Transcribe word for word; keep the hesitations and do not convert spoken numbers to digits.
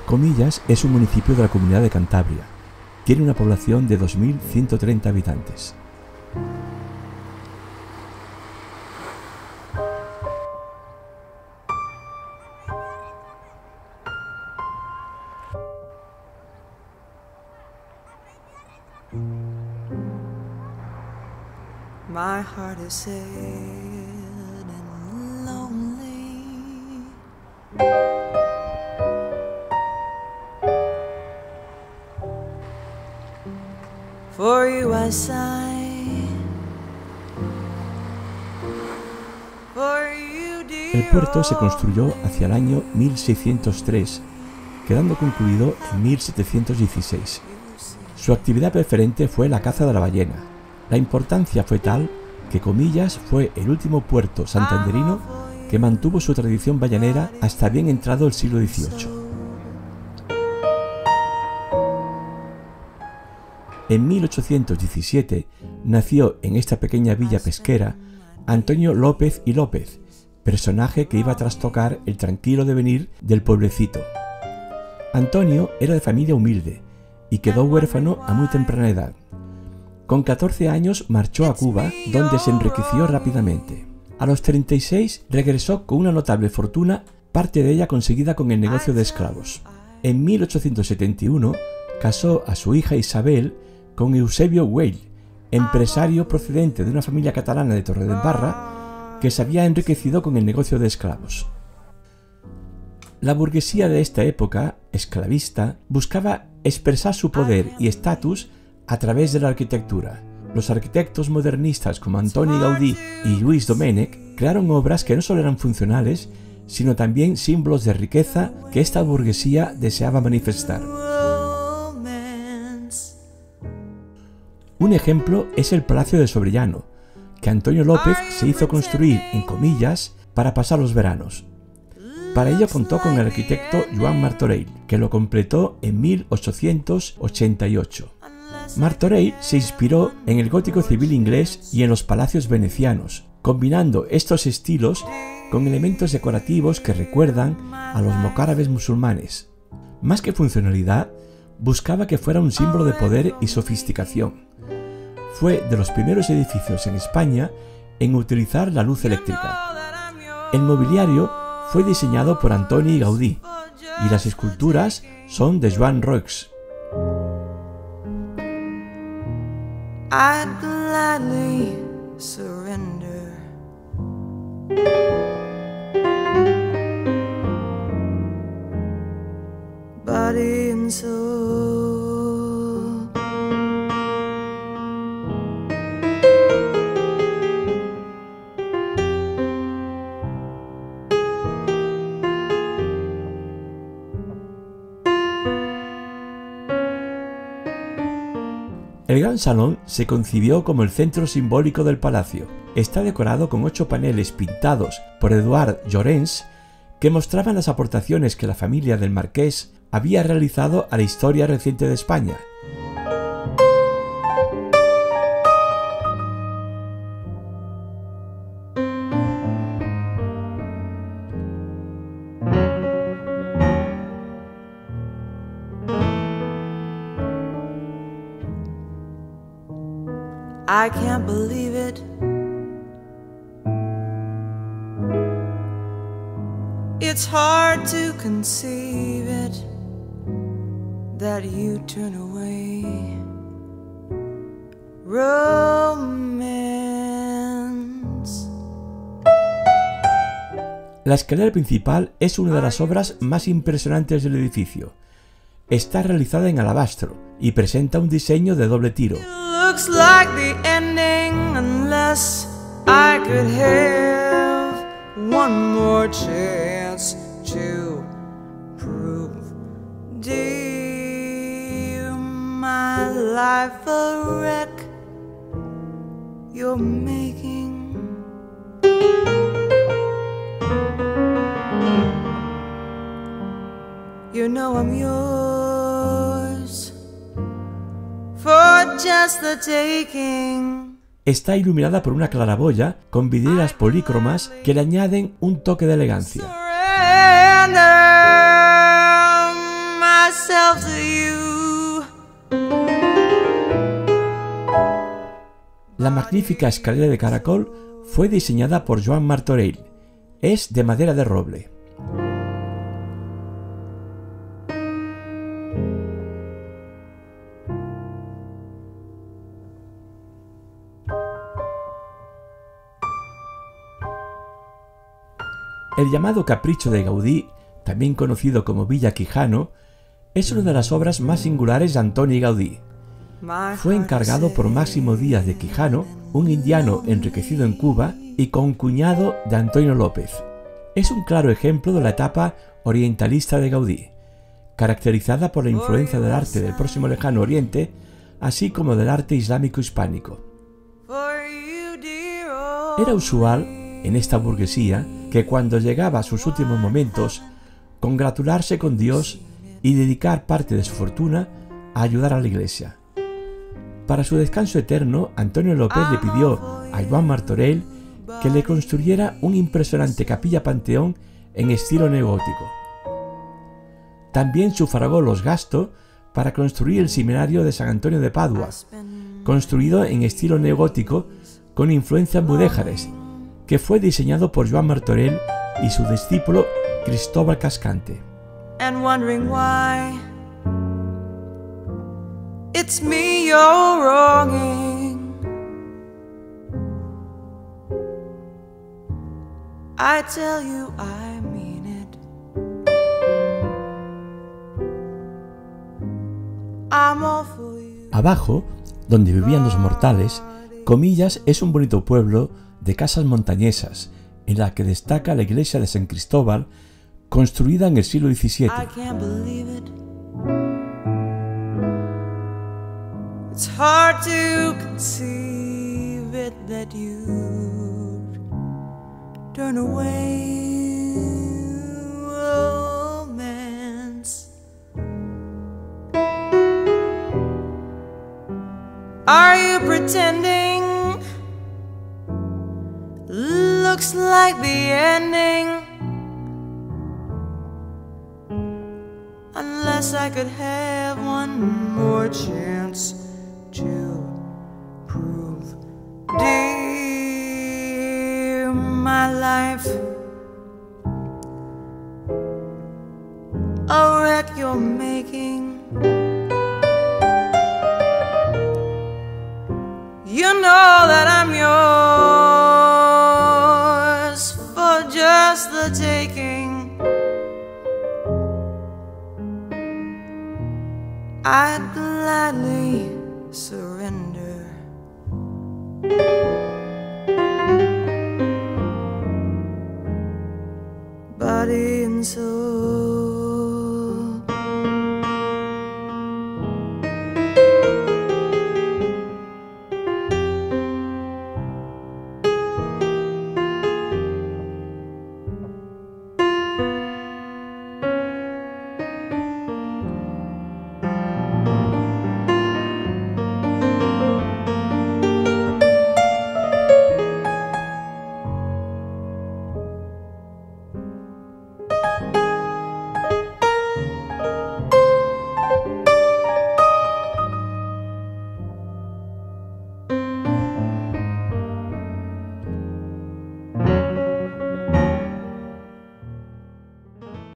Comillas es un municipio de la Comunidad de Cantabria. Tiene una población de dos mil ciento treinta habitantes. My heart is sad and lonely, for you I sigh, for you dear. El puerto se construyó hacia el año mil seiscientos tres, quedando concluido en mil setecientos dieciséis. Su actividad preferente fue la caza de la ballena. La importancia fue tal que Comillas fue el último puerto santanderino que mantuvo su tradición ballenera hasta bien entrado el siglo dieciocho. En mil ochocientos diecisiete nació en esta pequeña villa pesquera Antonio López y López, personaje que iba a trastocar el tranquilo devenir del pueblecito. Antonio era de familia humilde y quedó huérfano a muy temprana edad. Con catorce años marchó a Cuba, donde se enriqueció rápidamente. A los treinta y seis regresó con una notable fortuna, parte de ella conseguida con el negocio de esclavos. En mil ochocientos setenta y uno casó a su hija Isabel con Eusebio Güell, empresario procedente de una familia catalana de Torredembarra que se había enriquecido con el negocio de esclavos. La burguesía de esta época, esclavista, buscaba expresar su poder y estatus a través de la arquitectura. Los arquitectos modernistas como Antoni Gaudí y Lluís Domènech crearon obras que no solo eran funcionales, sino también símbolos de riqueza que esta burguesía deseaba manifestar. Un ejemplo es el Palacio de Sobrellano, que Antonio López se hizo construir en Comillas para pasar los veranos. Para ello contó con el arquitecto Joan Martorell, que lo completó en mil ochocientos ochenta y ocho. Martorell se inspiró en el gótico civil inglés y en los palacios venecianos, combinando estos estilos con elementos decorativos que recuerdan a los mocárabes musulmanes. Más que funcionalidad, buscaba que fuera un símbolo de poder y sofisticación. Fue de los primeros edificios en España en utilizar la luz eléctrica. El mobiliario fue diseñado por Antoni Gaudí y las esculturas son de Joan Roix. I'd gladly surrender body and soul. El Gran Salón se concibió como el centro simbólico del palacio. Está decorado con ocho paneles pintados por Eduard Llorens que mostraban las aportaciones que la familia del marqués había realizado a la historia reciente de España. I can't believe it. It's hard to conceive it, that you turn away romance. La escalera principal es una de las obras más impresionantes del edificio. Está realizada en alabastro y presenta un diseño de doble tiro. Looks like the ending unless I could have one more chance to prove dear my life a wreck you're making. You know I'm yours for just the taking. Está iluminada por una claraboya con vidrieras polícromas que le añaden un toque de elegancia. Surrender my myself to you. La magnífica escalera de caracol fue diseñada por Joan Martorell. Es de madera de roble. El llamado Capricho de Gaudí, también conocido como Villa Quijano, es una de las obras más singulares de Antoni Gaudí. Fue encargado por Máximo Díaz de Quijano, un indiano enriquecido en Cuba y concuñado de Antonio López. Es un claro ejemplo de la etapa orientalista de Gaudí, caracterizada por la influencia del arte del próximo lejano oriente, así como del arte islámico hispánico. Era usual en esta burguesía que cuando llegaba a sus últimos momentos, congratularse con Dios y dedicar parte de su fortuna a ayudar a la Iglesia. Para su descanso eterno, Antonio López le pidió a Joan Martorell que le construyera un impresionante capilla panteón en estilo neogótico. También sufragó los gastos para construir el seminario de San Antonio de Padua, construido en estilo neogótico con influencias mudéjares, que fue diseñado por Joan Martorell y su discípulo Cristóbal Cascante. And wondering why it's me you're wronging. I tell you I mean it. I'm all for you. Abajo, donde vivían los mortales, Comillas es un bonito pueblo de casas montañesas, en la que destaca la iglesia de San Cristóbal, construida en el siglo diecisiete. I can't believe it. It's hard to conceive it that you turn away romance. Are you pretending? Looks like the ending. Unless I could have one more chance to prove, dear, my life a wreck you're making. You know that I'm yours for just the taking. I'd gladly surrender. Body and soul.